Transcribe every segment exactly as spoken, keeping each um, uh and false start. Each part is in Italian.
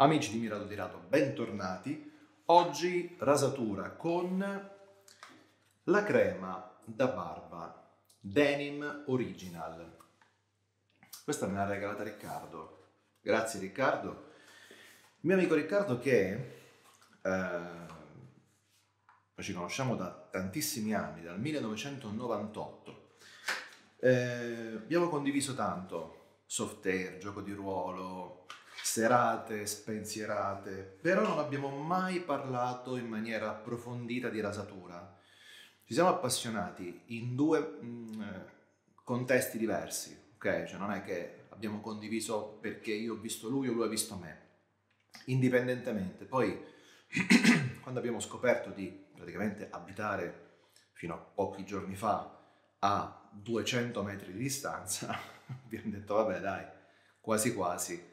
Amici di Mirato Tirato, bentornati. Oggi rasatura con la crema da barba Denim Original. Questa me l'ha regalata Riccardo. Grazie Riccardo. Il mio amico Riccardo che eh, ci conosciamo da tantissimi anni, dal millenovecentonovantotto. Eh, abbiamo condiviso tanto soft air, gioco di ruolo, serate spensierate, però non abbiamo mai parlato in maniera approfondita di rasatura. Ci siamo appassionati in due mh, contesti diversi, ok? Cioè non è che abbiamo condiviso perché io ho visto lui o lui ha visto me, indipendentemente. Poi quando abbiamo scoperto di praticamente abitare fino a pochi giorni fa a duecento metri di distanza, abbiamo detto vabbè dai, quasi quasi.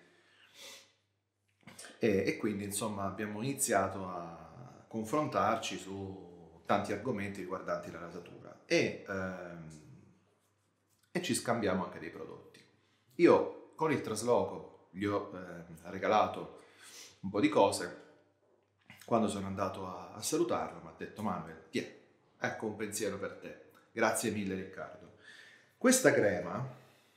E, e quindi insomma abbiamo iniziato a confrontarci su tanti argomenti riguardanti la rasatura e, ehm, e ci scambiamo anche dei prodotti. Io con il trasloco gli ho eh, regalato un po' di cose. Quando sono andato a, a salutarlo mi ha detto Manuel, tiè, ecco un pensiero per te. Grazie mille Riccardo. Questa crema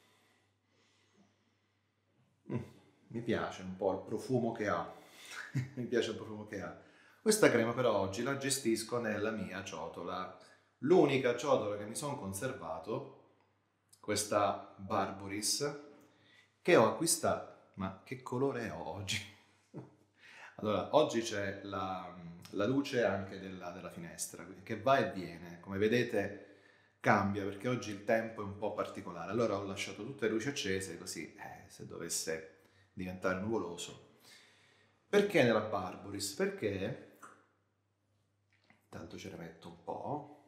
mm, mi piace un po' il profumo che ha. Mi piace il profumo che ha. Questa crema però oggi la gestisco nella mia ciotola. L'unica ciotola che mi sono conservato, questa Barboris, che ho acquistato. Ma che colore ho oggi? Allora, oggi c'è la, la luce anche della, della finestra, che va e viene. Come vedete cambia, perché oggi il tempo è un po' particolare. Allora ho lasciato tutte le luci accese, così eh, se dovesse diventare nuvoloso. Perché nella Barboris? Perché, tanto ce ne metto un po',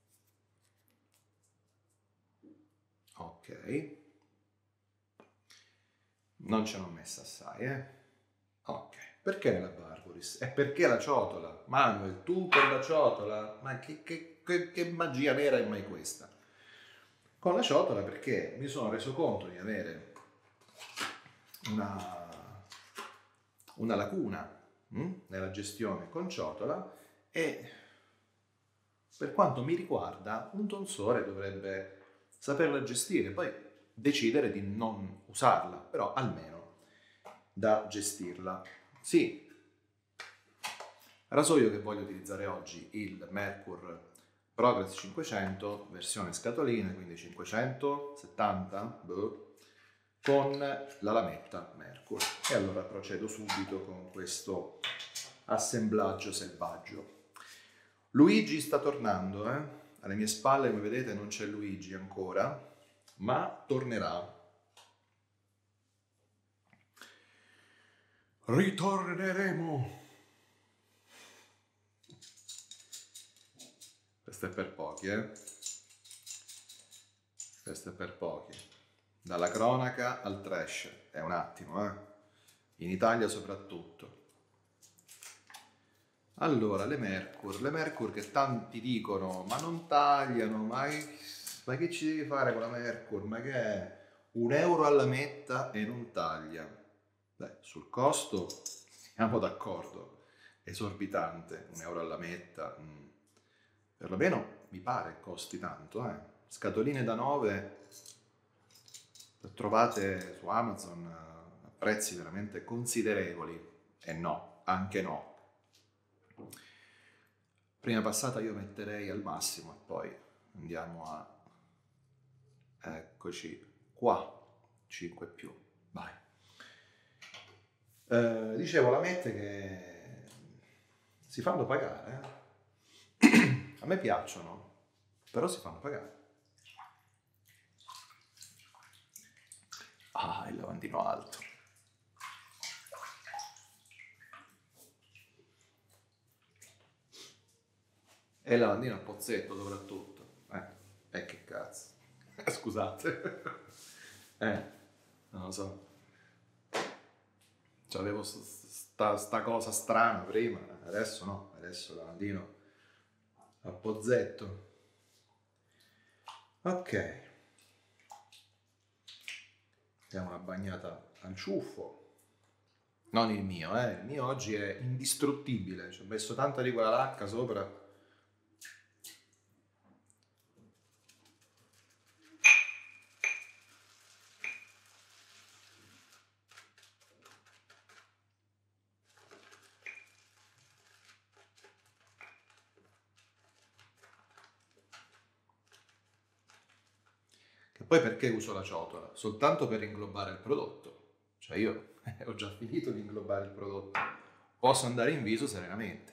ok, non ce l'ho messa assai, eh, ok, perché nella Barboris? E perché la ciotola? Manuel, tu con la ciotola? Ma che, che, che, che magia nera è mai questa? Con la ciotola perché mi sono reso conto di avere una, una lacuna hm, nella gestione con ciotola e per quanto mi riguarda un tonsore dovrebbe saperla gestire, poi decidere di non usarla, però almeno da gestirla. Sì, rasoio che voglio utilizzare oggi, il Merkur Progress cinquecento, versione scatolina, quindi cinquecentosettanta, boh, con la lametta Merkur. E allora procedo subito con questo assemblaggio selvaggio. Luigi sta tornando, eh? Alle mie spalle, come vedete, non c'è Luigi ancora, ma tornerà. Ritorneremo. Questo è per pochi, eh? Questo è per pochi. Dalla cronaca al trash, è un attimo, eh? In Italia soprattutto. Allora, le Merkur, le Merkur che tanti dicono, ma non tagliano, ma che, ma che ci devi fare con la Merkur? Ma che è? Un euro alla metta e non taglia. Beh, sul costo siamo d'accordo, esorbitante, un euro alla metta. Mm. Perlomeno mi pare costi tanto, eh. Scatoline da nove trovate su Amazon a prezzi veramente considerevoli. E no, anche no. Prima passata io metterei al massimo e poi andiamo a, eccoci qua, cinque più, vai. Eh, dicevo, la mette che si fanno pagare, eh? A me piacciono, però si fanno pagare. Ah, il lavandino alto. E il lavandino a pozzetto soprattutto. Eh, eh che cazzo. Scusate. eh, non lo so. C'avevo sta, sta cosa strana prima, adesso no, adesso il lavandino a pozzetto. Ok. Diamo una bagnata al ciuffo. Non il mio, eh. Il mio oggi è indistruttibile. Ci ho messo tanta di quella lacca sopra. Che poi perché uso la ciotola? Soltanto per inglobare il prodotto. Cioè io ho già finito di inglobare il prodotto. Posso andare in viso serenamente.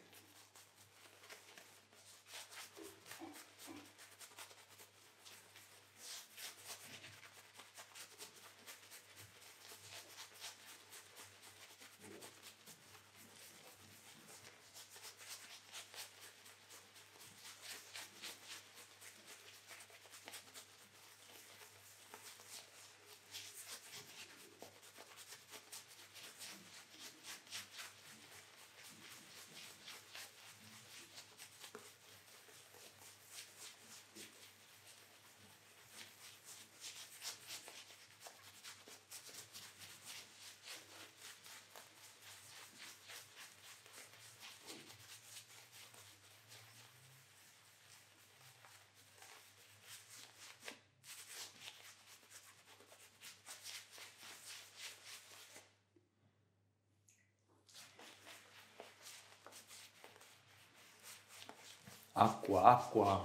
Acqua, acqua.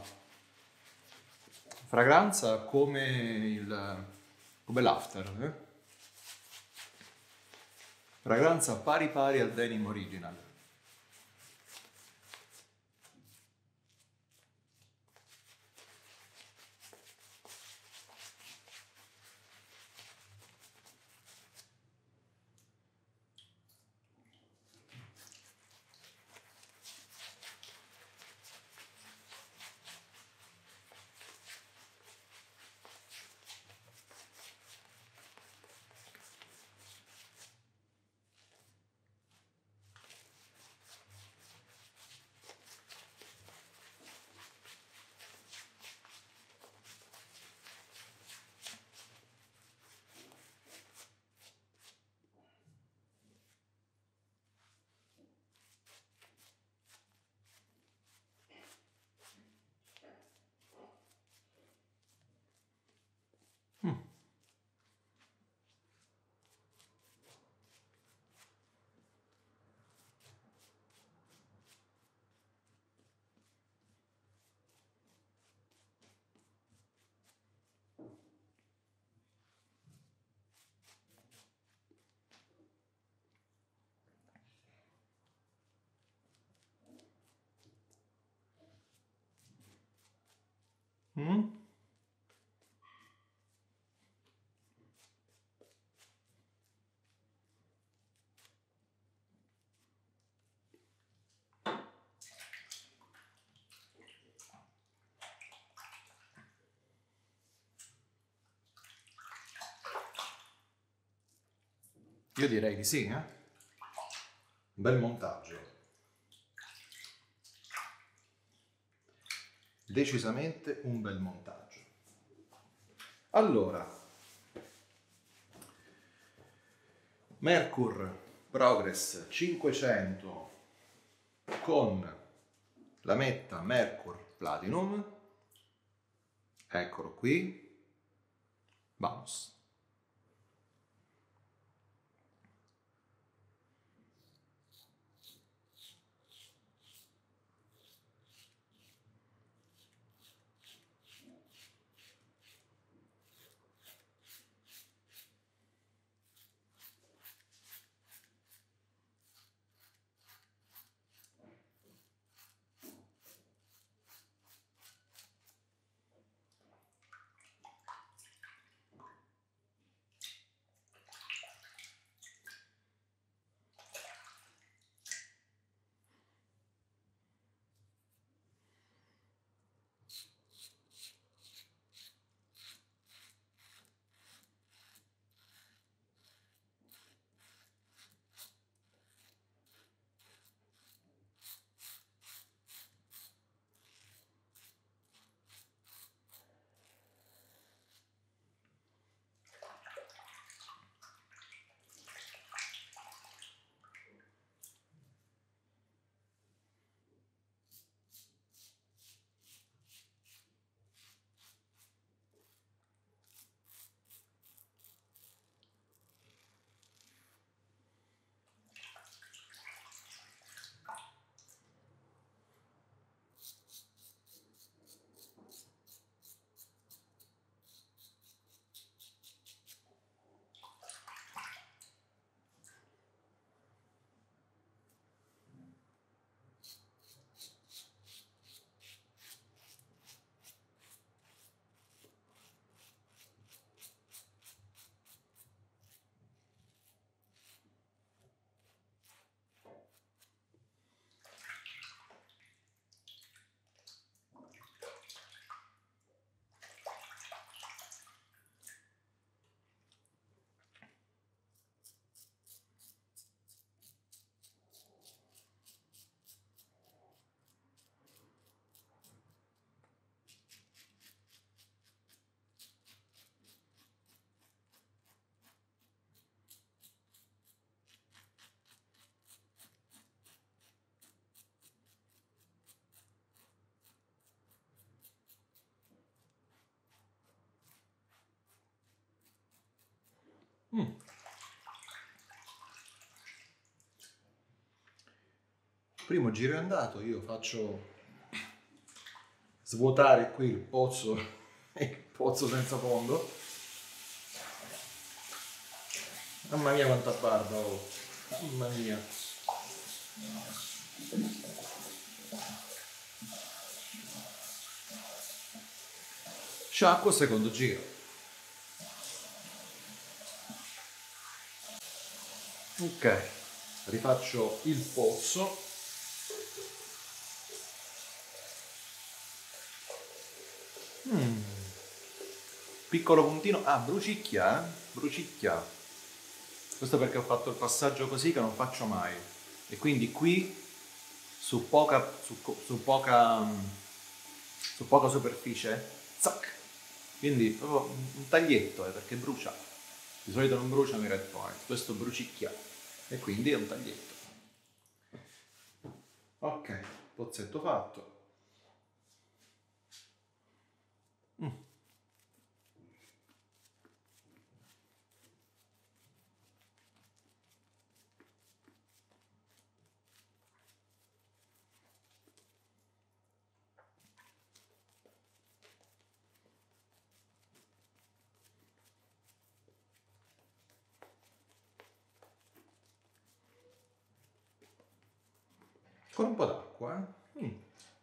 Fragranza come il come l'after, eh? Fragranza pari pari al denim original. Mm. Mm? Io direi di sì, eh? Bel montaggio. Decisamente un bel montaggio. Allora, Merkur Progress cinquecento con la metta Merkur Platinum. Eccolo qui. Vamos. Mm. Primo giro è andato, io faccio svuotare qui il pozzo, il pozzo senza fondo. Mamma mia quanta barba, oh. Mamma mia. Sciacquo, secondo giro. Ok, rifaccio il pozzo. Mm. Piccolo puntino. Ah, brucicchia, eh? Brucicchia. Questo perché ho fatto il passaggio così che non faccio mai. E quindi qui su poca, su, su poca, su poca superficie, zac. Quindi proprio un taglietto, eh, perché brucia. Di solito non bruciano i red point, questo brucicchia. E quindi è un taglietto. Ok, pozzetto fatto. Mm. Con un po' d'acqua, eh? Mm.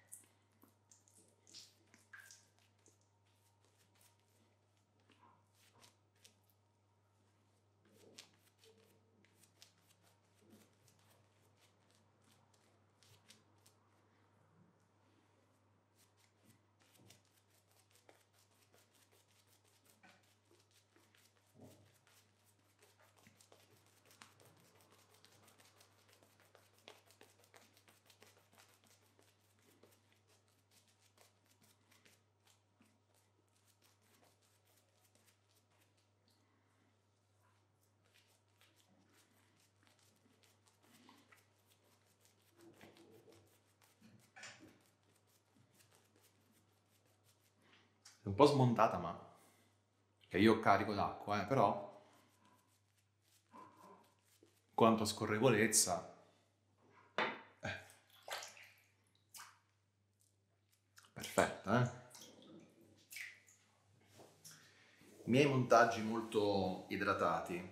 È un po' smontata, ma che io carico d'acqua, eh, però quanto a scorrevolezza, eh, perfetta, eh? I miei montaggi molto idratati,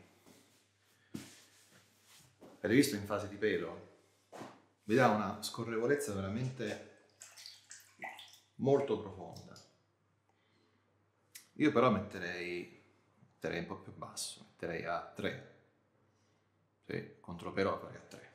avete visto in fase di pelo, vi dà una scorrevolezza veramente molto profonda. Io però metterei, metterei un po' più basso, metterei a tre. Sì, contro pelo farei a tre.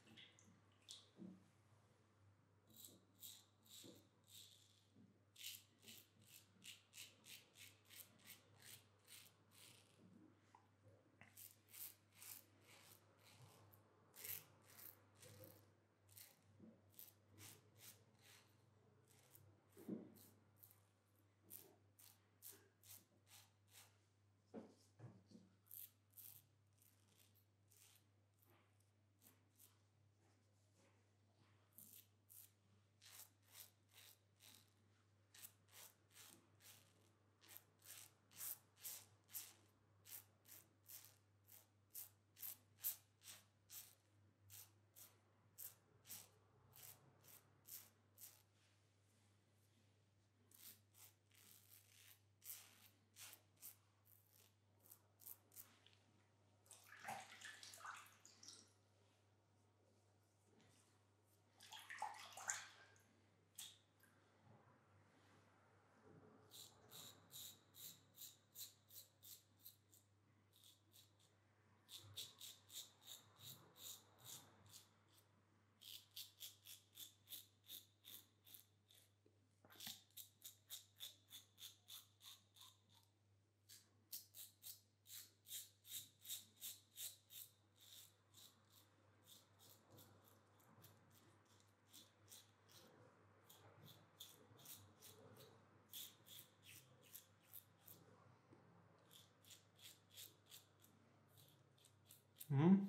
Mm?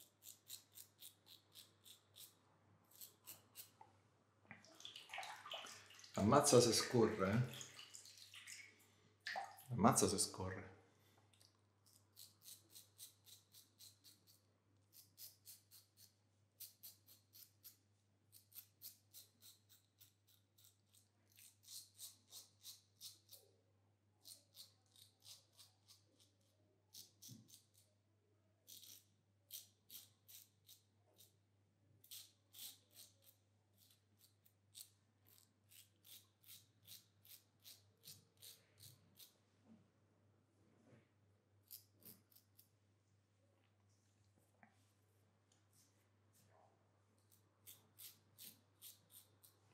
Ammazza se scorre, eh? Ammazza se scorre.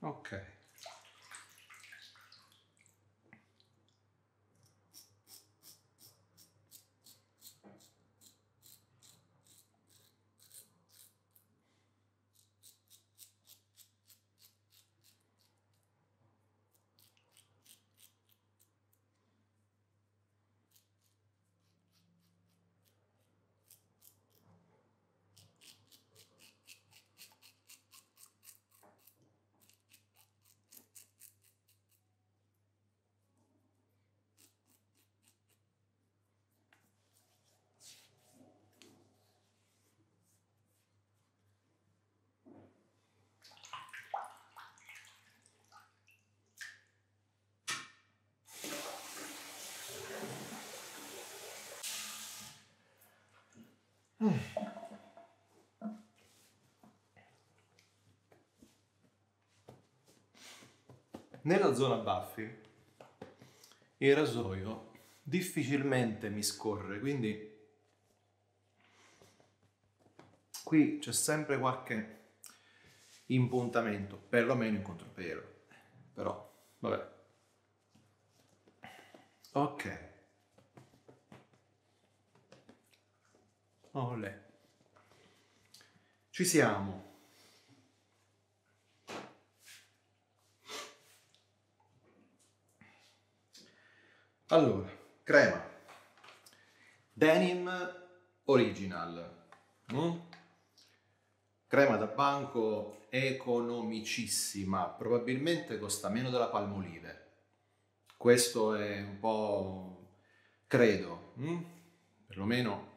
Ok. Nella zona baffi il rasoio difficilmente mi scorre, quindi qui c'è sempre qualche impuntamento, perlomeno in contropelo. Però, vabbè. Ok. Olè. Ci siamo. Allora, crema Denim Original, mm? Crema da banco economicissima, probabilmente costa meno della Palmolive. Questo è un po', credo, mm? perlomeno,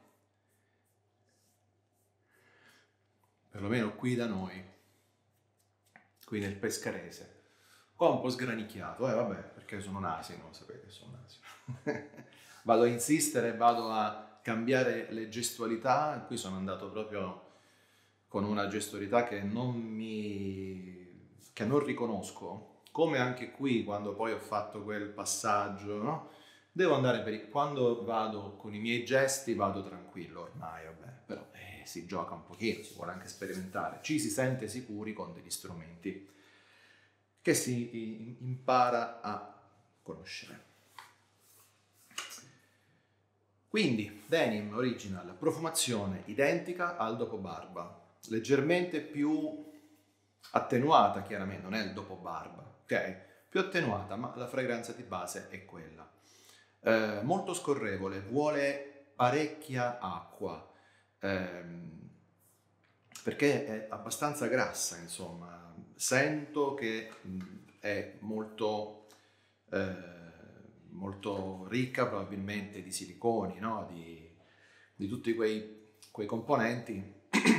perlomeno qui da noi, qui nel Pescarese. Qua un po' sgranicchiato, eh vabbè, perché sono un asino, sapete che sono un asino. Vado a insistere, vado a cambiare le gestualità, qui sono andato proprio con una gestualità che non mi... che non riconosco, come anche qui quando poi ho fatto quel passaggio, no? Devo andare per i... quando vado con i miei gesti vado tranquillo ormai, vabbè, però eh, si gioca un pochino, si vuole anche sperimentare, ci si sente sicuri con degli strumenti che si impara a conoscere. Quindi, Denim Original, profumazione identica al dopo barba, leggermente più attenuata, chiaramente, non è il dopo barba, ok? Più attenuata, ma la fragranza di base è quella. Eh, molto scorrevole, vuole parecchia acqua, ehm, perché è abbastanza grassa, insomma. Sento che è molto, eh, molto ricca probabilmente di siliconi, no? di, di tutti quei, quei componenti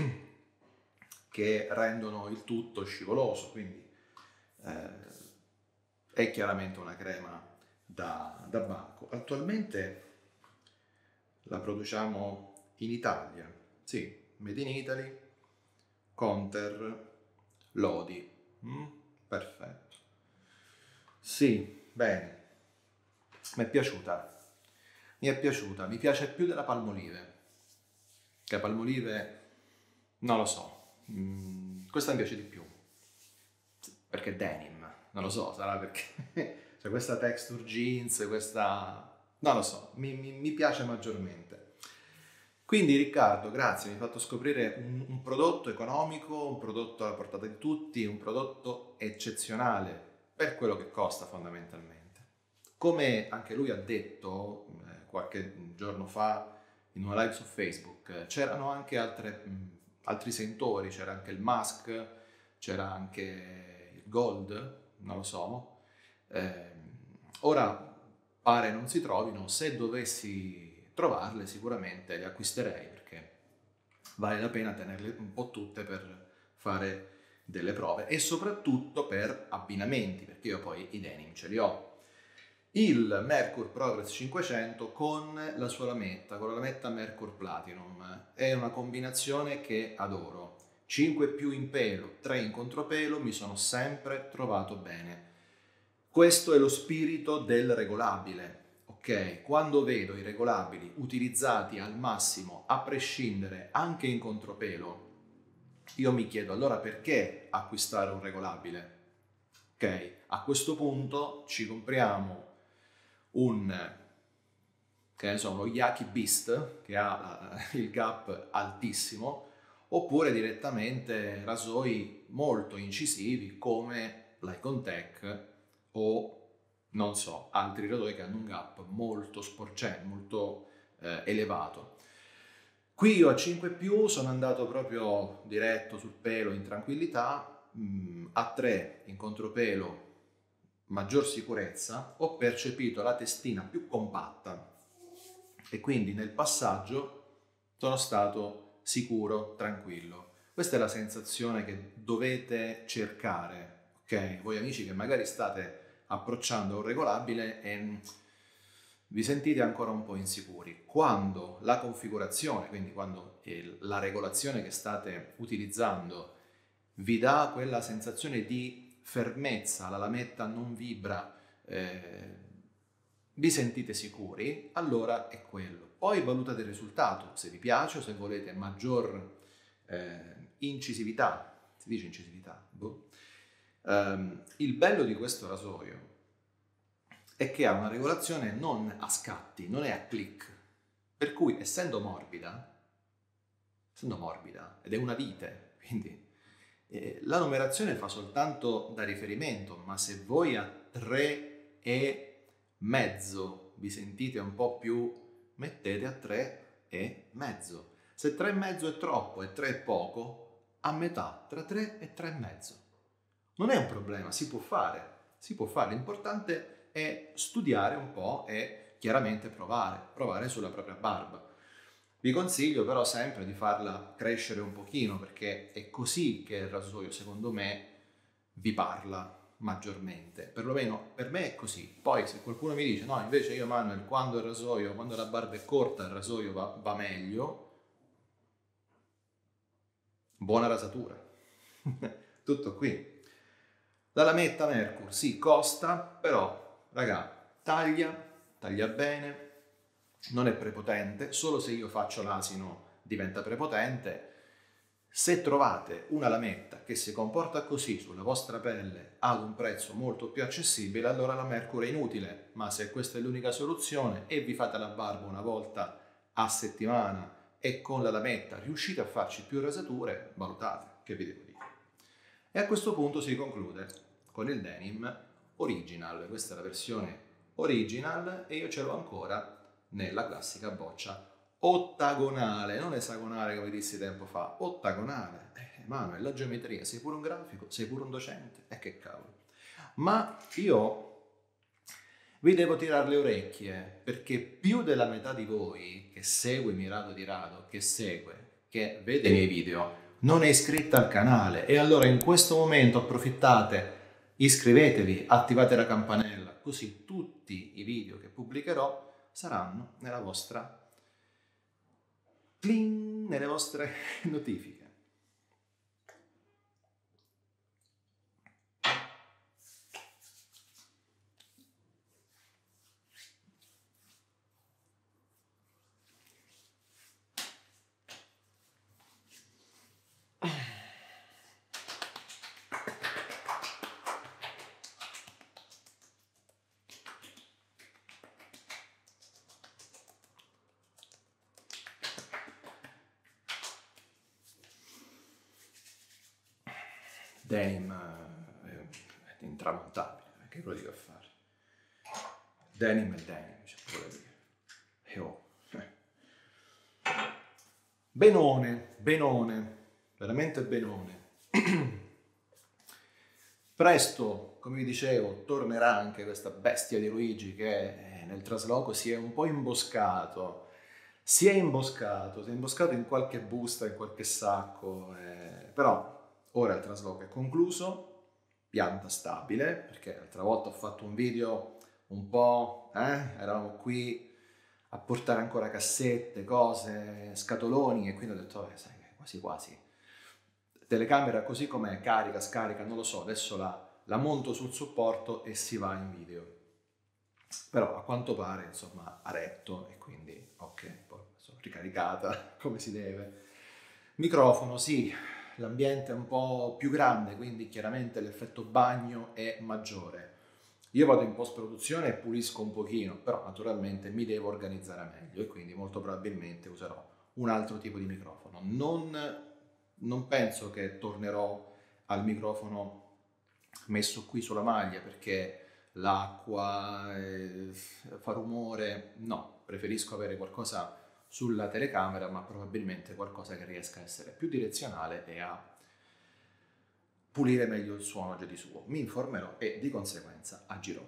che rendono il tutto scivoloso, quindi eh, è chiaramente una crema da, da banco. Attualmente la produciamo in Italia, sì, Made in Italy, Conter, Lodi. Mm, perfetto. Sì, bene. Mi è piaciuta. Mi è piaciuta. Mi piace più della Palmolive. Che Palmolive, non lo so. Mm, questa mi piace di più. Perché è denim. Non lo so, sarà perché... cioè questa texture jeans, questa... non lo so, mi, mi, mi piace maggiormente. Quindi Riccardo, grazie, mi hai fatto scoprire un, un prodotto economico, un prodotto alla portata di tutti, un prodotto eccezionale per quello che costa fondamentalmente. Come anche lui ha detto eh, qualche giorno fa in una live su Facebook, c'erano anche altre, mh, altri sentori, c'era anche il musk, c'era anche il gold, non lo so. Eh, ora pare non si trovino, se dovessi trovarle sicuramente le acquisterei perché vale la pena tenerle un po' tutte per fare delle prove e soprattutto per abbinamenti, perché io poi i denim ce li ho. Il Merkur Progress cinquecento con la sua lametta, con la lametta Merkur Platinum, è una combinazione che adoro. cinque più in pelo, tre in contropelo, mi sono sempre trovato bene. Questo è lo spirito del regolabile. Ok, quando vedo i regolabili utilizzati al massimo, a prescindere, anche in contropelo, io mi chiedo allora perché acquistare un regolabile? ok? A questo punto ci compriamo un, che ne so, uno Yaki Beast che ha il gap altissimo, oppure direttamente rasoi molto incisivi come l'Icontech o non so, altri rasoi che hanno un gap molto sporgente, molto eh, elevato. Qui io a cinque più sono andato proprio diretto sul pelo in tranquillità, mh, a tre in contropelo maggior sicurezza, ho percepito la testina più compatta e quindi nel passaggio sono stato sicuro, tranquillo. Questa è la sensazione che dovete cercare, ok? Voi amici che magari state approcciando un regolabile e vi sentite ancora un po' insicuri. Quando la configurazione, quindi quando la regolazione che state utilizzando vi dà quella sensazione di fermezza, la lametta non vibra, eh, vi sentite sicuri, allora è quello. Poi valutate il risultato, se vi piace o se volete maggior eh, incisività, si dice incisività, boh. Um, il bello di questo rasoio è che ha una regolazione non a scatti, non è a click, per cui essendo morbida, essendo morbida ed è una vite, quindi eh, la numerazione fa soltanto da riferimento, ma se voi a tre e mezzo vi sentite un po' più, mettete a tre e mezzo. Se tre e mezzo è troppo e tre è poco, a metà, tra tre e tre e mezzo. Non è un problema, si può fare, si può fare, l'importante è studiare un po' e chiaramente provare, provare sulla propria barba. Vi consiglio però sempre di farla crescere un pochino, perché è così che il rasoio, secondo me, vi parla maggiormente. Perlomeno per me è così. Poi se qualcuno mi dice no, invece io Manuel, quando il rasoio, quando la barba è corta, il rasoio va, va meglio, buona rasatura. Tutto qui. La lametta Merkur, sì, costa, però, raga, taglia, taglia bene, non è prepotente, solo se io faccio l'asino diventa prepotente. Se trovate una lametta che si comporta così sulla vostra pelle ad un prezzo molto più accessibile, allora la Merkur è inutile, ma se questa è l'unica soluzione e vi fate la barba una volta a settimana e con la lametta riuscite a farci più rasature, valutate, che vi devo dire. E a questo punto si conclude con il denim original. Questa è la versione original e io ce l'ho ancora nella classica boccia ottagonale, non esagonale come dissi tempo fa, ottagonale. Eh, Manuel, la geometria, sei pure un grafico, sei pure un docente, e eh, che cavolo. Ma io vi devo tirare le orecchie, perché più della metà di voi che segue Mirado di Rado, che segue, che vede i miei video, non è iscritta al canale, e allora in questo momento approfittate, iscrivetevi, attivate la campanella, così tutti i video che pubblicherò saranno nella vostra cling, nelle vostre notifiche. Denim è intramontabile, che lo dico a fare? Denim è denim, c'è poco da dire. E oh. Benone, benone, veramente benone. Presto, come vi dicevo, tornerà anche questa bestia di Luigi che nel trasloco si è un po' imboscato. Si è imboscato, si è imboscato in qualche busta, in qualche sacco, eh, però ora il trasloco è concluso, pianta stabile, perché l'altra volta ho fatto un video un po', eh, eravamo qui a portare ancora cassette, cose, scatoloni, e quindi ho detto, eh, sai, quasi quasi, telecamera così com'è, carica, scarica, non lo so, adesso la, la monto sul supporto e si va in video. Però a quanto pare, insomma, ha retto e quindi, ok, poi sono ricaricata come si deve. Microfono, sì, l'ambiente è un po' più grande, quindi chiaramente l'effetto bagno è maggiore. Io vado in post-produzione e pulisco un pochino, però naturalmente mi devo organizzare meglio e quindi molto probabilmente userò un altro tipo di microfono. Non, non penso che tornerò al microfono messo qui sulla maglia perché l'acqua eh, fa rumore, no, preferisco avere qualcosa sulla telecamera, ma probabilmente qualcosa che riesca a essere più direzionale e a pulire meglio il suono già di suo. Mi informerò e di conseguenza agirò.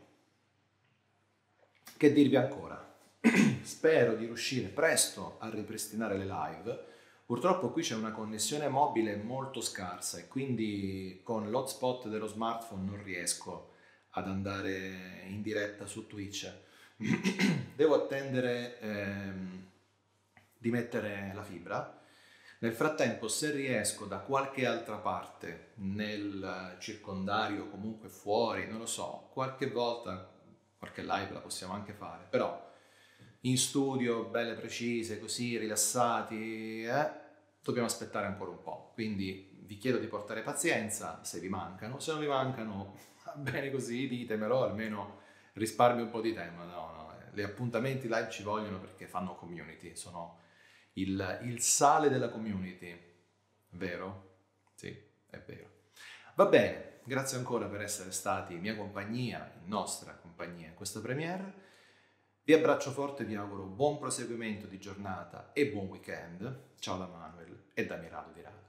Che dirvi ancora? Spero di riuscire presto a ripristinare le live. Purtroppo qui c'è una connessione mobile molto scarsa e quindi con l'hotspot dello smartphone non riesco ad andare in diretta su Twitch. Devo attendere ehm, di mettere la fibra. Nel frattempo, se riesco da qualche altra parte, nel circondario, comunque fuori, non lo so, qualche volta, qualche live la possiamo anche fare, però in studio, belle precise, così, rilassati, eh, dobbiamo aspettare ancora un po'. Quindi vi chiedo di portare pazienza se vi mancano, se non vi mancano, va bene così, ditemelo, almeno risparmio un po' di tempo. No, no, gli appuntamenti live ci vogliono perché fanno community, sono il, il sale della community, vero? Sì, è vero. Va bene, grazie ancora per essere stati in mia compagnia, in nostra compagnia in questa premiere. Vi abbraccio forte, vi auguro buon proseguimento di giornata e buon weekend. Ciao da Manuel e da Mirado di Radio.